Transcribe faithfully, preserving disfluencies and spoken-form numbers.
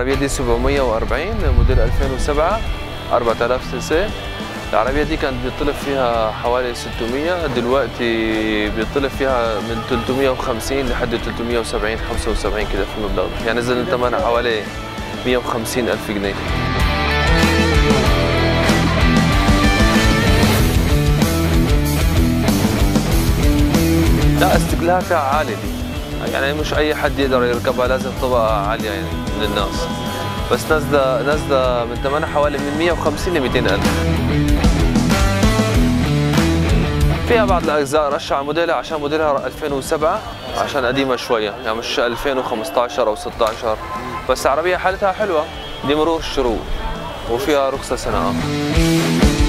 العربية دي سبعمية وأربعين موديل ألفين وسبعة أربعة آلاف سي سي. العربية دي كانت بيطلب فيها حوالي ستمية، دلوقتي بيطلب فيها من ثلاثمية وخمسين لحد ثلاثمية وسبعين خمسة وسبعين كده في المبلغ ده، يعني نزل ثمنها حوالي مية وخمسين ألف جنيه. لا استقلالها عالي دي، يعني مش أي حد يقدر يركبها، لازم طبقة عالية يعني من الناس، بس نازلة نازلة من ثمنها حوالي من مية وخمسين ل مئتين ألف. فيها بعض الأجزاء رشة على موديلها عشان موديلها ألفين وسبعة، عشان قديمة شوية، يعني مش ألفين وخمسطعش أو ستطعش، بس العربية حالتها حلوة، دي مرور الشروق وفيها رخصة سنة.